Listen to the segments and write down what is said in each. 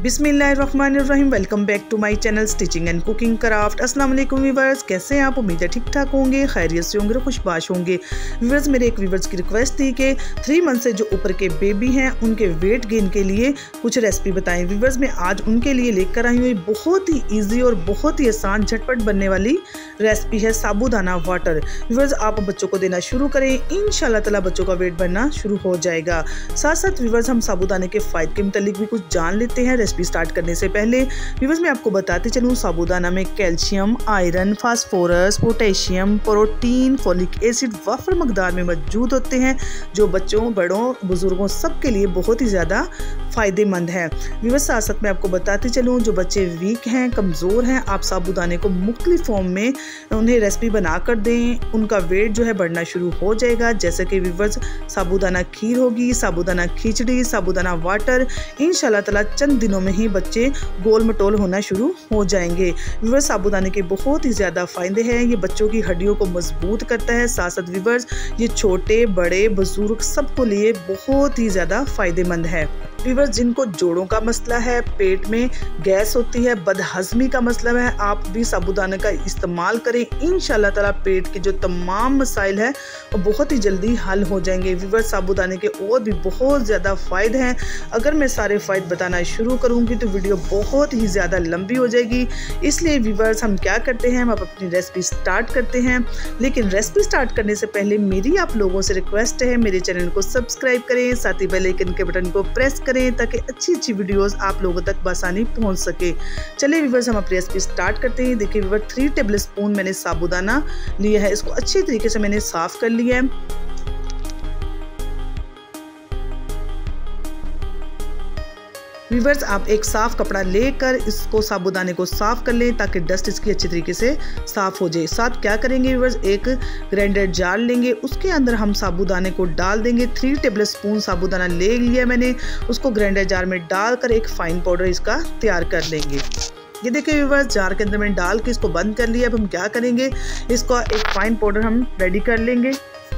बिस्मिल्लाहिर्रहमानिर्रहीम। Welcome back to my channel stitching and cooking craft. अस्सलाम वालेकुम व्यूअर्स, कैसे हैं आप? उम्मीद है ठीक ठाक होंगे, खैरियत से होंगे, खुशबाश होंगे। व्यूअर्स, मेरे एक व्यूअर्स की रिक्वेस्ट थी कि 3 मंथ से जो ऊपर के बेबी हैं उनके वेट गेन के लिए कुछ रेसिपी बताएं। व्यूअर्स, मैं आज उनके लिए लेकर आई हूँ बहुत ही ईजी और बहुत ही आसान झटपट बनने वाली रेसिपी है साबूदाना वाटर। व्यूअर्स, आप बच्चों को देना शुरू करें, इंशाल्लाह ताला बच्चों का वेट बढ़ना शुरू हो जाएगा। साथ साथ व्यूअर्स, हम साबूदाने के फ़ायदे के मुतालिक भी कुछ जान लेते हैं। रेसिपी स्टार्ट करने से पहले व्यूअर्स मैं आपको बताते चलूँ, साबूदाना में calcium, iron, phosphorus, potassium, protein, folic acid वाफर मकदार में मौजूद होते हैं, जो बच्चों, बड़ों, बुजुर्गों सबके लिए बहुत ही ज़्यादा फ़ायदेमंद है। व्यूअर्स, साथ साथ मैं आपको बताते चलूँ, जो बच्चे वीक हैं, कमज़ोर हैं, आप साबूदाने को मुख्तलिफ फॉर्म में उन्हें रेसिपी बना कर दें, उनका वेट जो है बढ़ना शुरू हो जाएगा। जैसे कि व्यूअर्स, साबूदाना खीर होगी, साबूदाना खिचड़ी, साबूदाना वाटर, इंशाल्लाह ताला चंद दिनों में ही बच्चे गोल मटोल होना शुरू हो जाएंगे। व्यूअर्स, साबूदाने के बहुत ही ज़्यादा फ़ायदे हैं। ये बच्चों की हड्डियों को मजबूत करता है। साथ साथ व्यूअर्स, ये छोटे बड़े बुजुर्ग सबको लिए बहुत ही ज़्यादा फ़ायदेमंद है। व्यूअर्स, जिनको जोड़ों का मसला है, पेट में गैस होती है, बदहज़मी का मसला है, आप भी साबूदाने का इस्तेमाल करें। इंशाल्लाह ताला पेट के जो तमाम मसाइल हैं वो बहुत ही जल्दी हल हो जाएंगे। व्यूअर्स, साबूदाने के और भी बहुत ज़्यादा फ़ायदे हैं। अगर मैं सारे फ़ायदे बताना शुरू करूँगी तो वीडियो बहुत ही ज़्यादा लंबी हो जाएगी। इसलिए व्यूअर्स, हम क्या करते हैं, हम अपनी रेसिपी स्टार्ट करते हैं। लेकिन रेसिपी स्टार्ट करने से पहले मेरी आप लोगों से रिक्वेस्ट है, मेरे चैनल को सब्सक्राइब करें, साथ ही बेल आइकन के बटन को प्रेस करें ताकि अच्छी अच्छी वीडियोस आप लोगों तक बआसानी पहुंच सके। चलिए व्यूअर्स, हम अपनी रेसिपी स्टार्ट करते हैं। देखिए व्यूअर्स, 3 टेबल स्पून मैंने साबूदाना लिया है। इसको अच्छे तरीके से मैंने साफ कर लिया है। व्यूअर्स, आप एक साफ कपड़ा लेकर इसको साबूदाने को साफ कर लें ताकि डस्ट इसकी अच्छी तरीके से साफ हो जाए। साथ क्या करेंगे व्यूअर्स, एक ग्राइंडर जार लेंगे, उसके अंदर हम साबूदाने को डाल देंगे। 3 टेबल स्पून साबूदाना ले लिया मैंने, उसको ग्राइंडर जार में डालकर एक फाइन पाउडर इसका तैयार कर लेंगे। ये देखिए व्यूअर्स, जार के अंदर मैंने डाल के इसको बंद कर लिया। अब हम क्या करेंगे, इसका एक फाइन पाउडर हम रेडी कर लेंगे।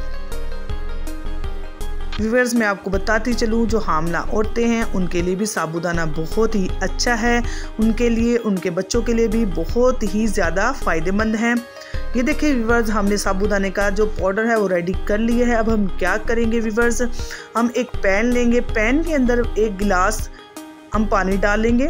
व्यूअर्स, मैं आपको बताती चलूँ, जो हामला औरतें हैं उनके लिए भी साबूदाना बहुत ही अच्छा है। उनके लिए, उनके बच्चों के लिए भी बहुत ही ज़्यादा फ़ायदेमंद है। ये देखिए व्यूअर्स, हमने साबूदाने का जो पाउडर है वो रेडी कर लिया है। अब हम क्या करेंगे व्यूअर्स, हम एक पैन लेंगे, पैन के अंदर 1 गिलास हम पानी डालेंगे।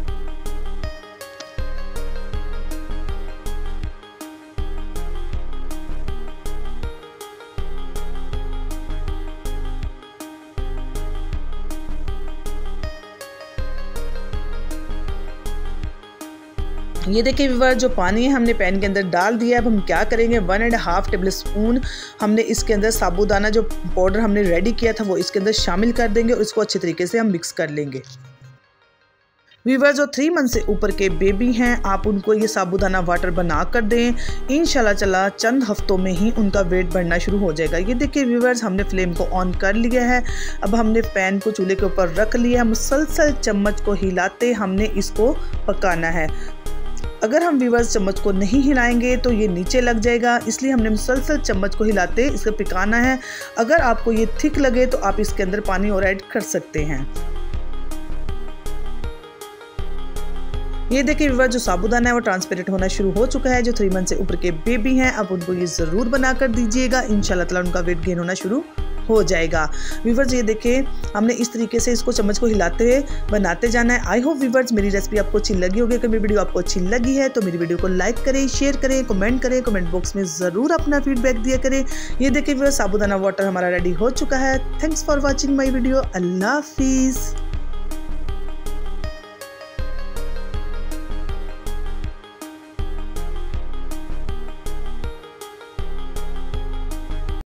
ये देखिए व्यूअर्स, जो पानी है हमने पैन के अंदर डाल दिया है। अब हम क्या करेंगे, 1.5 टेबल स्पून हमने इसके अंदर साबूदाना जो पाउडर हमने रेडी किया था वो इसके अंदर शामिल कर देंगे और इसको अच्छे तरीके से हम मिक्स कर लेंगे। व्यूअर्स, जो 3 मंथ से ऊपर के बेबी हैं, आप उनको ये साबूदाना वाटर बना कर दें, इंशाल्लाह ताला चंद हफ्तों में ही उनका वेट बढ़ना शुरू हो जाएगा। ये देखिए व्यूअर्स, हमने फ्लेम को ऑन कर लिया है। अब हमने पैन को चूल्हे के ऊपर रख लिया। मुसलसल चम्मच को हिलाते हमने इसको पकाना है। अगर हम व्यूअर्स चम्मच को नहीं हिलाएंगे तो ये नीचे लग जाएगा, इसलिए हमने मुसलसल चम्मच को हिलाते इसको पकाना है। अगर आपको ये थिक लगे तो आप इसके अंदर पानी और ऐड कर सकते हैं। ये देखिए व्यूअर्स, जो साबूदाना है वो ट्रांसपेरेंट होना शुरू हो चुका है। जो 3 मंथ से ऊपर के बेबी हैं, अब उनको ये ज़रूर बना कर दीजिएगा, इंशाल्लाह ताला उनका वेट गेन होना शुरू हो जाएगा। व्यूअर्स, ये देखिए हमने इस तरीके से इसको चम्मच को हिलाते हुए बनाते जाना है। आई होप व्यूअर्स मेरी रेसिपी आपको अच्छी लगी होगी। अगर मेरी वीडियो आपको अच्छी लगी है तो मेरी वीडियो को लाइक करें, शेयर करें, कमेंट करें, कमेंट बॉक्स में ज़रूर अपना फीडबैक दिया करें। ये देखिए व्यूअर्स, साबूदाना वाटर हमारा रेडी हो चुका है। Thanks for watching my video. अल्लाह हाफिज़।